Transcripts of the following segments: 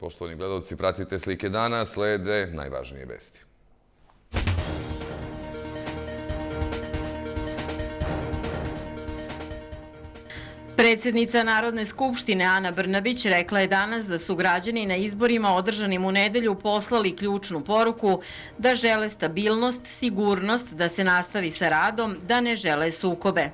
Poštovani gledalci, pratite slike dana, slede najvažnije vesti. Predsjednica Narodne skupštine Ana Brnabić rekla je danas da su građani na izborima održanim u nedelju poslali ključnu poruku da žele stabilnost, sigurnost, da se nastavi sa radom, da ne žele sukobe.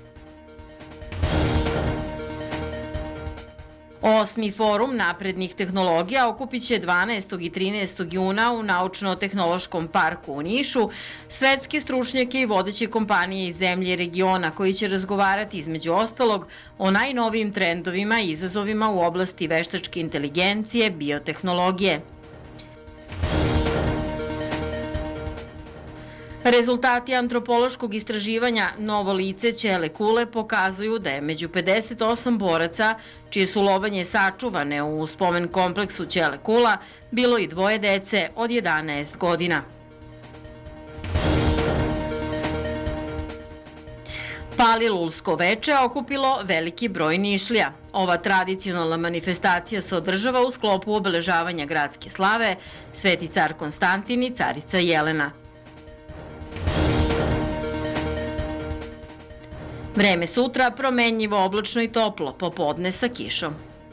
Osmi forum naprednih tehnologija okupit će 12. i 13. juna u Naučno-tehnološkom parku u Nišu svetske stručnjake i vodeće kompanije iz zemlje i regiona koji će razgovarati između ostalog o najnovijim trendovima i izazovima u oblasti veštačke inteligencije, biotehnologije. Rezultati antropološkog istraživanja Novo lice Ćele Kule pokazuju da je među 58 boraca, čije su lobanje sačuvane u spomen kompleksu Ćele Kula, bilo i dvoje dece od 11 godina. Palilulsko veče okupilo veliki broj Nišlija. Ova tradicionalna manifestacija se održava u sklopu obeležavanja gradske slave Sveti car Konstantin i carica Jelena. Vreme sutra promenljivo, oblačno i toplo, popodne sa kišom.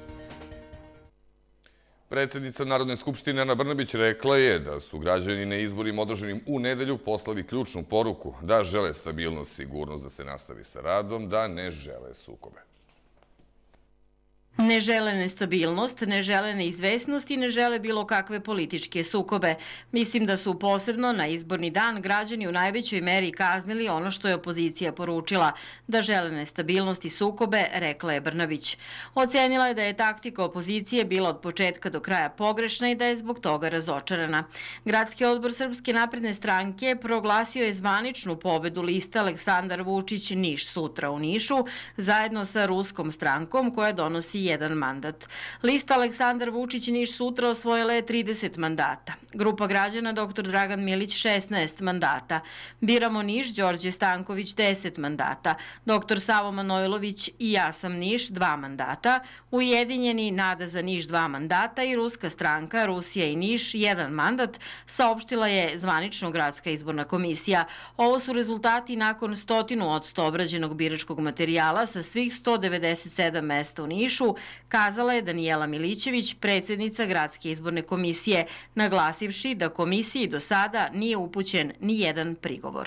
Predsjednica Narodne skupštine Ana Brnabić rekla je da su građani na izborima održanim u nedelju poslali ključnu poruku da žele stabilnost, sigurnost, da se nastavi sa radom, da ne žele sukobe. Ne žele nestabilnost, ne žele neizvesnost i ne žele bilo kakve političke sukobe. Mislim da su posebno na izborni dan građani u najvećoj meri kaznili ono što je opozicija poručila, da žele nestabilnost i sukobe, rekla je Brnabić. Ocenila je da je taktika opozicije bila od početka do kraja pogrešna i da je zbog toga razočarana. Gradski odbor Srpske napredne stranke proglasio je zvaničnu pobedu liste Aleksandar Vučić Niš sutra u Nišu, zajedno sa Ruskom strankom koja donosi jedan mandat. Lista Aleksandar Vučić Niš sutra osvojila je 30 mandata. Grupa građana dr. Dragan Milić 16 mandata. Biramo Niš Đorđe Stanković 10 mandata. Dr. Savo Manojlović i Ja sam Niš 2 mandata. Ujedinjeni Nada za Niš 2 mandata i Ruska stranka Rusija i Niš 1 mandat, saopštila je zvanično Gradska izborna komisija. Ovo su rezultati nakon 100% obrađenog biračkog materijala sa svih 197 mesta u Nišu, kazala je Danijela Milićević, predsjednica Gradske izborne komisije, naglasivši da komisiji do sada nije upućen ni jedan prigovor.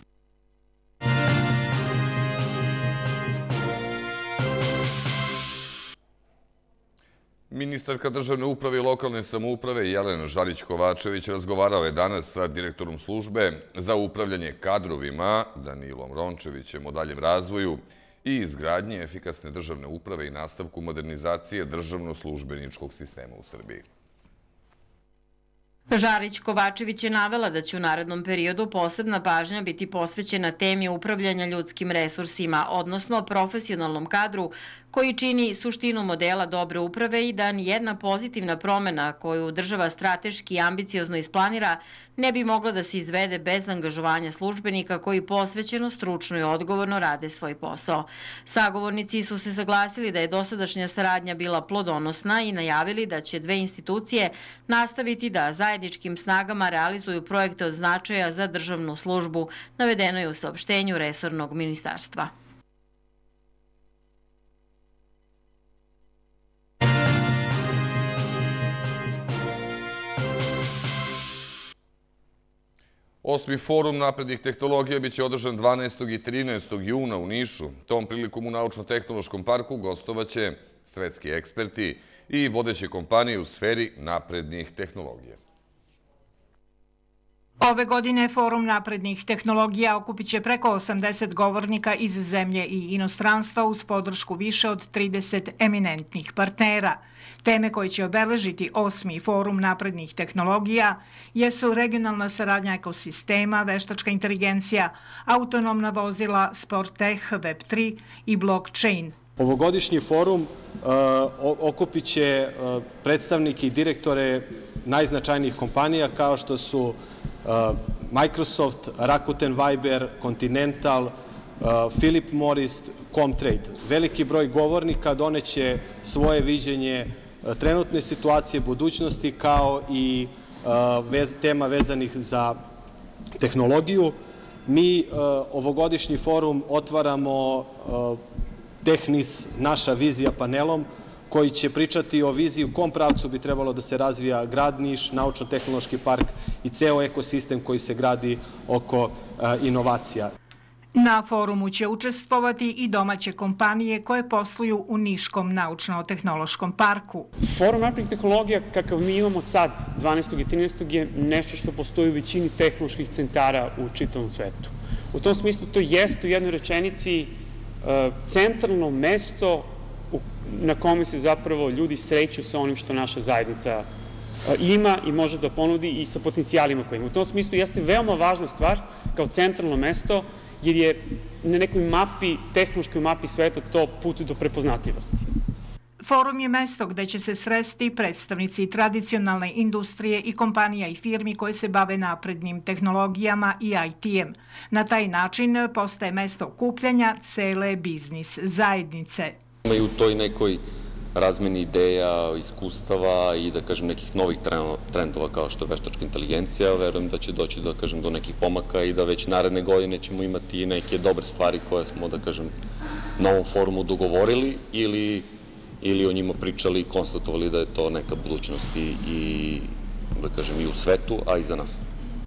Ministarka državne uprave i lokalne samouprave Jelena Žarić-Kovačević razgovarao je danas sa direktorom službe za upravljanje kadrovima Danilom Rončevićem o daljem razvoju i izgradnji efikasne državne uprave i nastavku modernizacije državno-službeničkog sistema u Srbiji. Žarić-Kovačević je navela da će u narednom periodu posebna pažnja biti posvećena temi upravljanja ljudskim resursima, odnosno profesionalnom kadru koji čini suštinu modela dobre uprave i da nijedna pozitivna promena koju država strateški i ambiciozno isplanira ne bi mogla da se izvede bez angažovanja službenika koji posvećeno, stručno i odgovorno rade svoj posao. Sagovornici su se saglasili da je dosadašnja saradnja bila plodonosna i najavili da će dve institucije nastaviti da zajedničkim snagama realizuju projekte od značaja za državnu službu, navedeno je u saopštenju resornog ministarstva. Osmi forum naprednih tehnologija biće održan 12. i 13. juna u Nišu. Tom prilikom u Naučno-tehnološkom parku gostovaće svetski eksperti i vodeće kompanije u sferi naprednih tehnologija. Ove godine Forum naprednih tehnologija okupit će preko 80 govornika iz zemlje i inostranstva uz podršku više od 30 eminentnih partnera. Teme koje će obeležiti osmi Forum naprednih tehnologija jesu regionalna saradnja ekosistema, veštačka inteligencija, autonomna vozila, SportTech, Web3 i blockchain. Ovogodišnji forum okupit će predstavnike i direktore najznačajnijih kompanija kao što su Microsoft, Rakuten Viber, Continental, Philip Morris, Comtrade. Veliki broj govornika doneće svoje viđenje trenutne situacije, budućnosti, kao i tema vezanih za tehnologiju. Mi ovogodišnji forum otvaramo Tehnis naša vizija panelom, koji će pričati o viziji u kom pravcu bi trebalo da se razvija grad Niš, naučno-tehnološki park i ceo ekosistem koji se gradi oko inovacija. Na forumu će učestvovati i domaće kompanije koje posluju u Niškom naučno-tehnološkom parku. Forum naprednih tehnologija kakav mi imamo sad, 12. i 13. je nešto što postoji u većini tehnoloških centara u čitavom svetu. U tom smislu to jeste u jednoj rečenici centralno mesto na kome se zapravo ljudi sreću sa onim što naša zajednica ima i može da ponudi i sa potencijalima koje ima. U tom smislu jeste veoma važna stvar kao centralno mesto, jer je na nekoj mapi, tehnološkoj mapi sveta to put do prepoznatljivosti. Forum je mesto gde će se sresti predstavnici tradicionalne industrije i kompanija i firmi koje se bave naprednim tehnologijama i IT-em. Na taj način postaje mesto okupljanja cele biznis zajednice. I u toj nekoj razmeni ideja, iskustava i da kažem nekih novih trendova kao što je veštačka inteligencija, verujem da će doći do nekih pomaka i da već naredne godine ćemo imati i neke dobre stvari koje smo da kažem na ovom forumu dogovorili ili o njima pričali i konstatovali da je to neka budućnost i da kažem i u svetu, a i za nas.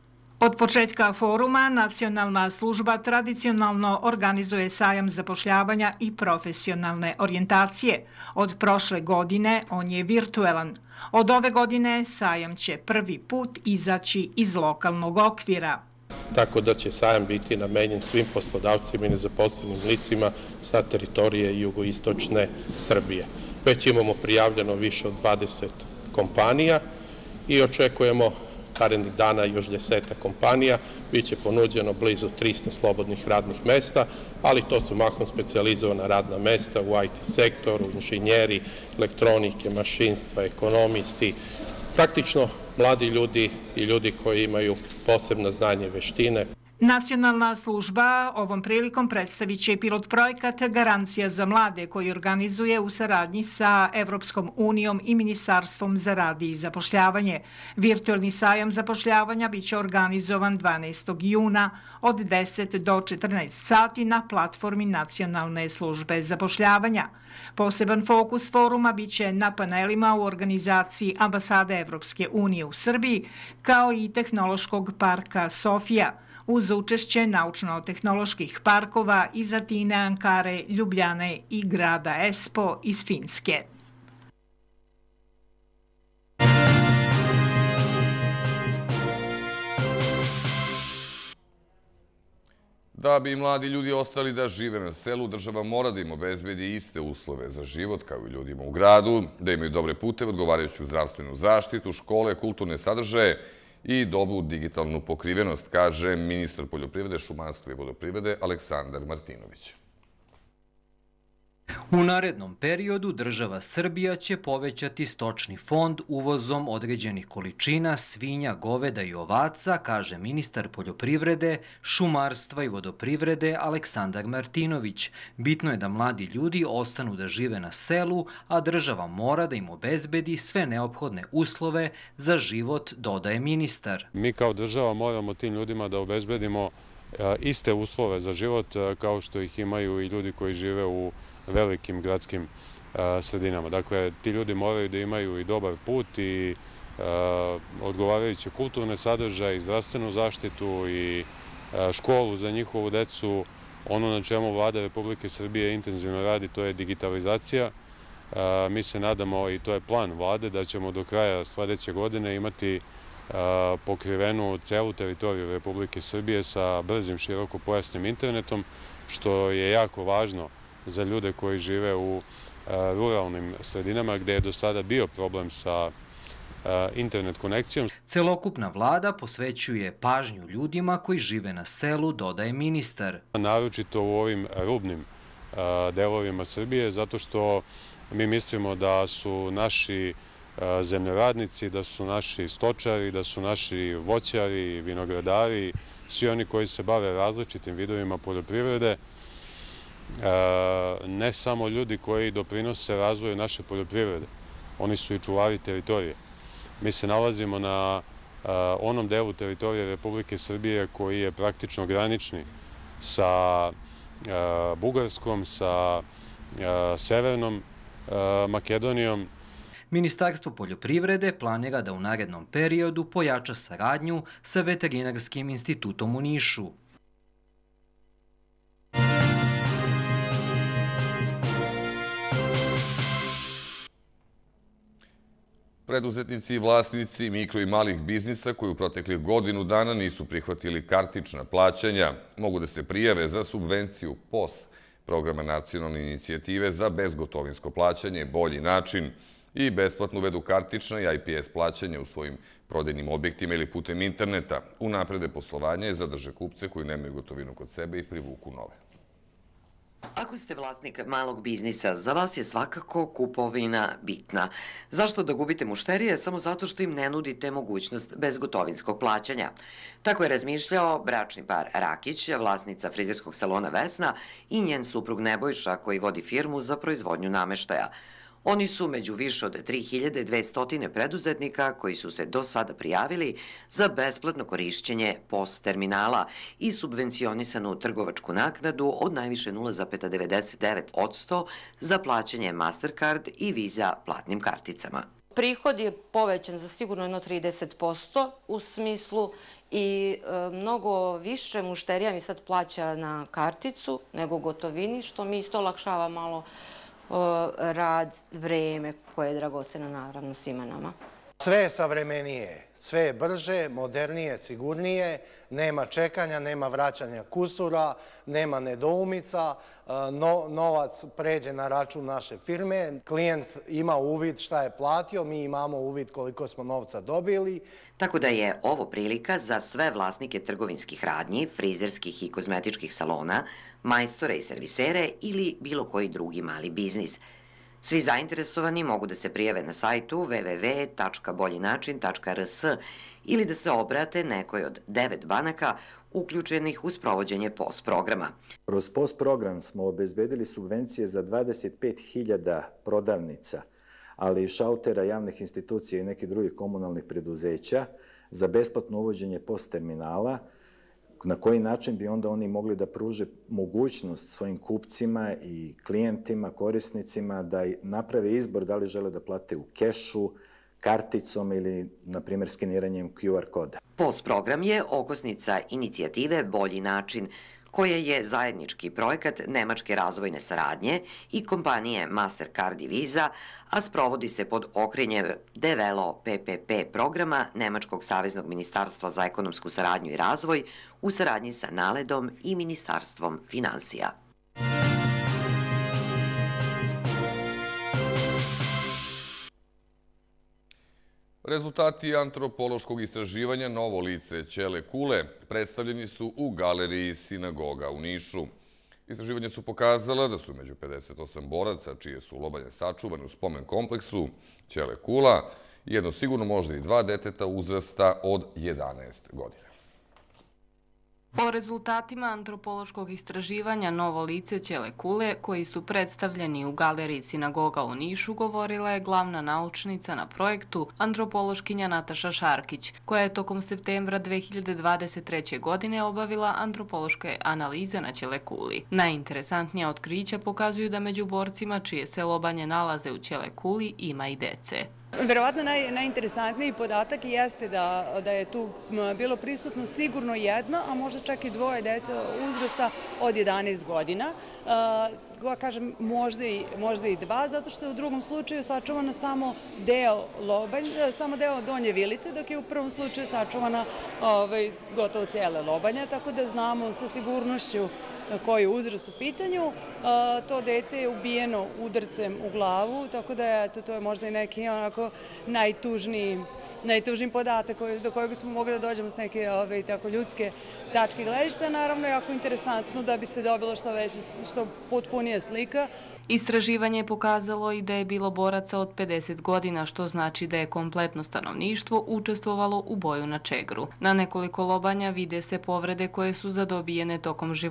Od početka foruma Nacionalna služba tradicionalno organizuje sajam zapošljavanja i profesionalne orijentacije. Od prošle godine on je virtuelan. Od ove godine sajam će prvi put izaći iz lokalnog okvira. Tako da će sajam biti namenjen svim poslodavcima i nezaposlenim licima sa teritorije jugoistočne Srbije. Već imamo prijavljeno više od 20 kompanija i očekujemo narednih dana još 10 kompanija, biće ponuđeno blizu 300 slobodnih radnih mesta, ali to su mahom specijalizovana radna mesta u IT sektoru, inženjeri, elektronike, mašinstva, ekonomisti, praktično mladi ljudi i ljudi koji imaju posebna znanja i veštine. Nacionalna služba ovom prilikom predstavit će pilot projekat Garancija za mlade koji organizuje u saradnji sa Evropskom unijom i Ministarstvom za rad i zapošljavanje. Virtualni sajam zapošljavanja biće organizovan 12. juna od 10 do 14 sati na platformi Nacionalne službe zapošljavanja. Poseban fokus foruma biće na panelima u organizaciji Ambasade Evropske unije u Srbiji, kao i Tehnološkog parka Sofija, uz učešće naučno-tehnoloških parkova iz Atine, Ankare, Ljubljane i grada Espoo iz Finske. Da bi mladi ljudi ostali da žive na selu, država mora da im obezbedi iste uslove za život kao i ljudima u gradu, da imaju dobre puteve, odgovarajuću zdravstvenu zaštitu, škole, kulturne sadržaje i dobru digitalnu pokrivenost, kaže ministar poljoprivrede, šumarstva i vodoprivrede Aleksandar Martinović. U narednom periodu država Srbija će povećati stočni fond uvozom određenih količina svinja, goveda i ovaca, kaže ministar poljoprivrede, šumarstva i vodoprivrede Aleksandar Martinović. Bitno je da mladi ljudi ostanu da žive na selu, a država mora da im obezbedi sve neophodne uslove za život, dodaje ministar. Mi kao država moramo tim ljudima da obezbedimo iste uslove za život kao što ih imaju i ljudi koji žive u velikim gradskim sredinama. Dakle, ti ljudi moraju da imaju i dobar put i odgovarajuće kulturne sadržaje i zdravstvenu zaštitu i školu za njihovu decu. Ono na čemu Vlada Republike Srbije intenzivno radi, to je digitalizacija. Mi se nadamo, i to je plan Vlade, da ćemo do kraja sledeće godine imati pokrivenu celu teritoriju Republike Srbije sa brzim širokopojasnim internetom, što je jako važno za ljude koji žive u ruralnim sredinama gde je do sada bio problem sa internet konekcijom. Celokupna vlada posvećuje pažnju ljudima koji žive na selu, dodaje ministar. Naročito u ovim rubnim delovima Srbije, zato što mi mislimo da su naši zemljoradnici, da su naši stočari, da su naši voćari, vinogradari, svi oni koji se bave različitim vidovima poljoprivrede, ne samo ljudi koji doprinose razvoju naše poljoprivrede, oni su i čuvari teritorije. Mi se nalazimo na onom delu teritorije Republike Srbije koji je praktično granični sa Bugarskom, sa Severnom Makedonijom. Ministarstvo poljoprivrede planira da u narednom periodu pojača saradnju sa Veterinarskim institutom u Nišu. Preduzetnici i vlasnici mikro i malih biznisa koji u proteklih godinu dana nisu prihvatili kartična plaćanja mogu da se prijave za subvenciju POS, programa nacionalne inicijative za bezgotovinsko plaćanje, bolji način i besplatno uvedu kartična i IPS plaćanje u svojim prodajnim objektima ili putem interneta, unaprede poslovanje, zadrže kupce koji nemaju gotovinu kod sebe i privuku nove. Ako ste vlasnik malog biznisa, za vas je svakako kupovina bitna. Zašto da gubite mušterije? Samo zato što im ne nudite mogućnost bezgotovinskog plaćanja. Tako je razmišljao bračni par Rakić, vlasnica frizerskog salona Vesna i njen suprug Nebojša koji vodi firmu za proizvodnju nameštaja. Oni su među više od 3200 preduzetnika koji su se do sada prijavili za besplatno korišćenje POS terminala i subvencionisanu trgovačku naknadu od najviše 0,99% za plaćanje Mastercard i Visa platnim karticama. Prihod je povećan za sigurno jedno 30% u smislu i mnogo više mušterija mi sad plaća na karticu nego gotovini, što mi isto olakšava malo rad, vreme koje je dragoceno naravno svima nama. Sve je savremenije, sve je brže, modernije, sigurnije, nema čekanja, nema vraćanja kusura, nema nedoumica, novac pređe na račun naše firme, klijent ima uvid šta je platio, mi imamo uvid koliko smo novca dobili. Tako da je ovo prilika za sve vlasnike trgovinskih radnji, frizerskih i kozmetičkih salona, majstore i servisere ili bilo koji drugi mali biznis. Svi zainteresovani mogu da se prijave na sajtu www.boljinačin.rs ili da se obrate nekoj od 9 banaka uključenih u sprovođenje POS programa. Kroz POS program smo obezbedili subvencije za 25.000 prodavnica, ali i šaltera javnih institucija i nekih drugih komunalnih preduzeća za besplatno uvođenje POS terminala, na koji način bi onda oni mogli da pruže mogućnost svojim kupcima i klijentima, korisnicima da naprave izbor da li žele da plate u kešu, karticom ili, na primjer, skeniranjem QR koda. POS program je okosnica inicijative Bolji način, koja je zajednički projekat Nemačke razvojne saradnje i kompanije Mastercard i Visa, a sprovodi se pod okriljem Develo PPP programa Nemačkog saveznog ministarstva za ekonomsku saradnju i razvoj u saradnji sa NALED-om i Ministarstvom finansija. Rezultati antropološkog istraživanja Novo lice Ćele Kule predstavljeni su u galeriji Sinagoga u Nišu. Istraživanja su pokazala da su među 58 boraca, čije su lobanje sačuvane u spomen kompleksu Ćele Kula, jedno sigurno možda i 2 deteta uzrasta od 11 godina. O rezultatima antropološkog istraživanja Novo lice Ćele Kule, koji su predstavljeni u galeriji Sinagoga u Nišu, govorila je glavna naučnica na projektu, antropološkinja Nataša Šarkić, koja je tokom septembra 2023. godine obavila antropološke analize na Ćele Kuli. Najinteresantnija otkrića pokazuju da među borcima čije se lobanje nalaze u Ćele Kuli ima i dece. Verovatno najinteresantniji podatak jeste da je tu bilo prisutno sigurno jedno, a možda čak i 2 dece uzrasta od 11 godina. Kažem možda i 2, zato što je u drugom slučaju sačuvana samo deo lobanja, samo deo donje vilice, dok je u prvom slučaju sačuvana gotovo cele lobanja, tako da znamo sa sigurnošću koji je uzrast u pitanju. To dete je ubijeno udarcem u glavu, tako da to je možda i neki onako najtužniji podatak do kojeg smo mogli da dođemo s neke tako ljudske tačke gledišta. Naravno, jako interesantno da bi se dobilo što potpunija slika. Istraživanje je pokazalo i da je bilo boraca od 50 godina, što znači da je kompletno stanovništvo učestvovalo u boju na čegru. Na nekoliko lobanja vide se povrede koje su zadobijene tokom života,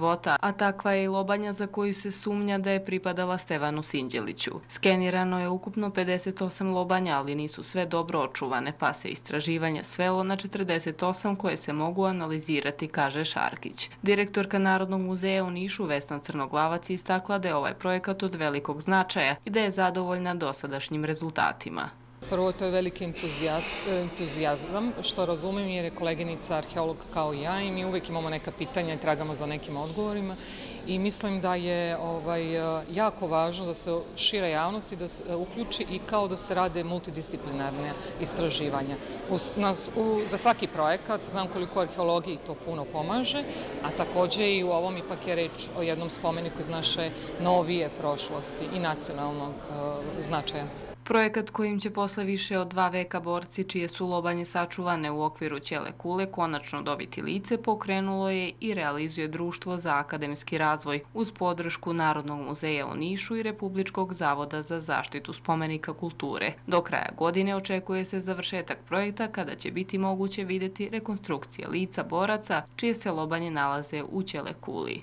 a takva je i lobanja za koju se sumnja da je pripadala Stevanu Sinđeliću. Skenirano je ukupno 58 lobanja, ali nisu sve dobro očuvane, pa se istraživanje svelo na 48 koje se mogu analizirati, kaže Šarkić. Direktorka Narodnog muzeja u Nišu Vesna Crnoglavac istakla da je ovaj projekat od velikog značaja i da je zadovoljna dosadašnjim rezultatima. Prvo, to je veliki entuzijazam, što razumem jer je koleginica arheolog kao i ja i mi uvek imamo neka pitanja i tragamo za nekim odgovorima i mislim da je jako važno da se šira javnost i da se uključi i kao da se rade multidisciplinarne istraživanja. Za svaki projekat znam koliko arheologiji to puno pomaže, a takođe i u ovom ipak je reč o jednom spomeniku iz naše novije prošlosti i nacionalnog značaja. Projekat kojim će posle više od 2 veka borci čije su lobanje sačuvane u okviru Ćele kule konačno dobiti lice pokrenulo je i realizuje Društvo za akademski razvoj uz podršku Narodnog muzeja u Nišu i Republičkog zavoda za zaštitu spomenika kulture. Do kraja godine očekuje se završetak projekta kada će biti moguće videti rekonstrukcije lica boraca čije se lobanje nalaze u Ćele kuli.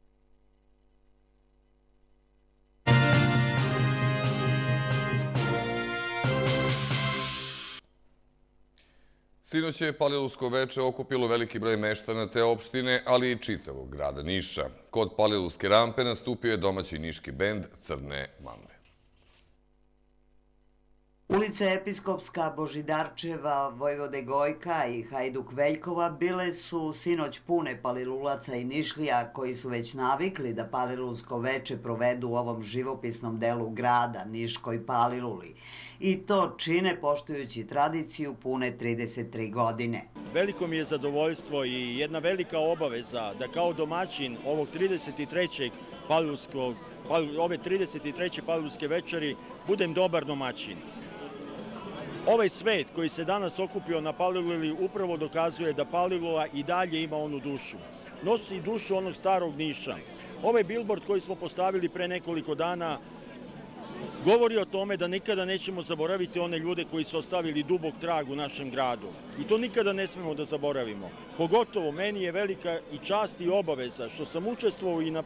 Sinoć je Palilulsko veče okupilo veliki broj meštana te opštine, ali i čitavog grada Niša. Kod Palilulske rampe nastupio je domaći niški bend Crne Mambe. Ulice Episkopska, Božidarčeva, Vojvode Gojka i Hajduk Veljkova bile su sinoć pune palilulaca i Nišlija koji su već navikli da Palilulsko veče provedu u ovom živopisnom delu grada, Niškoj Paliluli. I to čine poštujući tradiciju pune 33 godine. Veliko mi je zadovoljstvo i jedna velika obaveza da kao domaćin ovog 33. ove 33. Palilulske večeri budem dobar domaćin. Ovaj svet koji se danas okupio na Paliluli upravo dokazuje da Palilula i dalje ima onu dušu. Nosi dušu onog starog Niša. Ovaj bilbord koji smo postavili pre nekoliko dana govori o tome da nikada nećemo zaboraviti one ljude koji su ostavili dubok trag u našem gradu. I to nikada ne smemo da zaboravimo. Pogotovo meni je velika i čast i obaveza što sam učestvovao i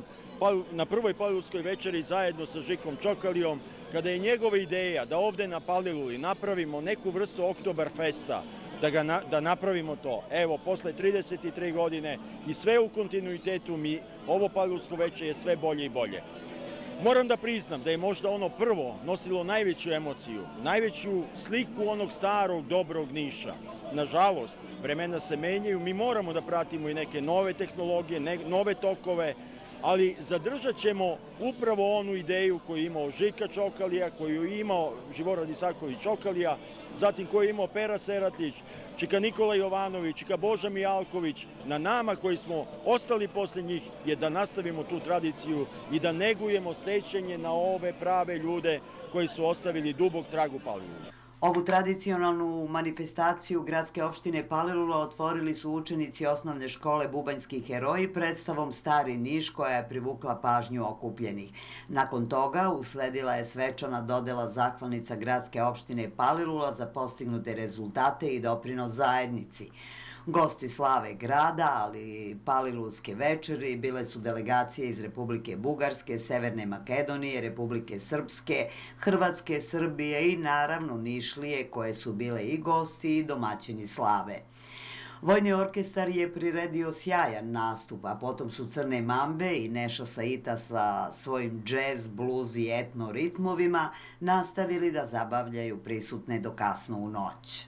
na prvoj Palilulskoj večeri zajedno sa Žikom Čokalijom, kada je njegova ideja da ovde na Paliluli napravimo neku vrstu Oktoberfesta, da napravimo to. Evo, posle 33 godine i sve u kontinuitetu ovo Palilulsko veče je sve bolje i bolje. Moram da priznam da je možda ono prvo nosilo najveću emociju, najveću sliku onog starog, dobrog Niša. Nažalost, vremena se menjaju, mi moramo da pratimo i neke nove tehnologije, nove tokove, ali zadržat ćemo upravo onu ideju koju je imao Žika Čokalija, koju je imao Živorad Isaković Čokalija, zatim koju je imao Pera Seratljić, čika Nikola Jovanović, čika Boža Mijalković. Na nama koji smo ostali posle njih je da nastavimo tu tradiciju i da negujemo sećanje na ove prave ljude koji su ostavili dubog trag u Paliluli. Ovu tradicionalnu manifestaciju gradske opštine Palilula otvorili su učenici osnovne škole Bubanjski heroji predstavom Stari Niš koja je privukla pažnju okupljenih. Nakon toga usledila je svečana dodela zahvalnica gradske opštine Palilula za postignute rezultate i doprinos zajednici. Gosti slave grada, ali i Palilulske večeri bile su delegacije iz Republike Bugarske, Severne Makedonije, Republike Srpske, Hrvatske, Srbije i naravno Nišlije koje su bile i gosti i domaćini slave. Vojni orkestar je priredio sjajan nastup, a potom su Crne Mambe i Neša Saita sa svojim džez, bluz i etno ritmovima nastavili da zabavljaju prisutne do kasno u noć.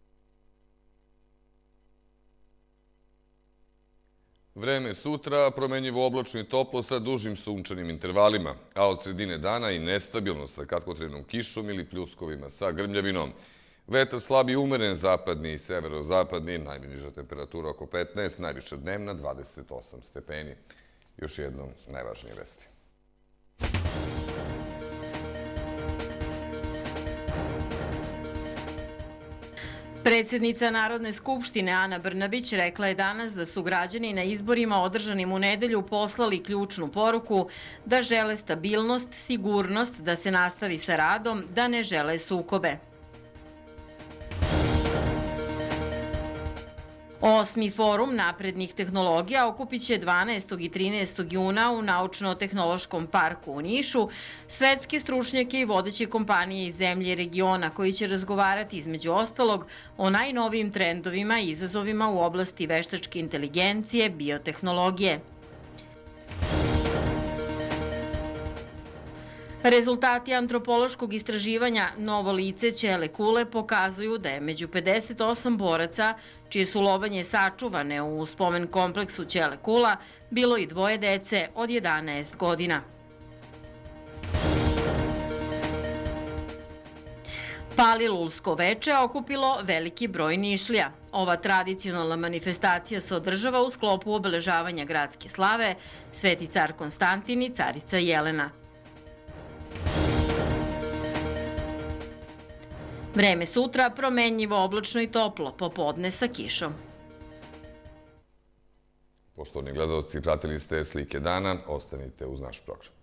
Vreme sutra promenjivo oblačno i toplo sa dužim sunčanim intervalima, a od sredine dana i nestabilno sa kratkotrajnom kišom ili pljuskovima sa grmljavinom. Vetar slab i umeren zapadni i severozapadni, najniža temperatura oko 15, najviša dnevna 28 stepeni. Još jednom najvažnije vesti. Predsjednica Narodne skupštine Ana Brnabić rekla je danas da su građani na izborima održanim u nedelju poslali ključnu poruku da žele stabilnost, sigurnost, da se nastavi sa radom, da ne žele sukobe. Osmi forum naprednih tehnologija okupit će 12. i 13. juna u Naučno-tehnološkom parku u Nišu svetske stručnjake i vodeće kompanije iz zemlje i regiona koji će razgovarati između ostalog o najnovijim trendovima i izazovima u oblasti veštačke inteligencije, biotehnologije. Rezultati antropološkog istraživanja Novo lice Ćele Kule pokazuju da je među 58 boraca, čije su lobanje sačuvane u spomen kompleksu Ćele Kula, bilo i 2 dece od 11 godina. Palilulsko veče okupilo veliki broj Nišlija. Ova tradicionalna manifestacija se održava u sklopu obeležavanja gradske slave Sveti car Konstantin i carica Jelena. Vreme sutra promenljivo, oblačno i toplo, popodne sa kišom. Poštovani gledalci, pratili ste slike dana, ostanite uz naš program.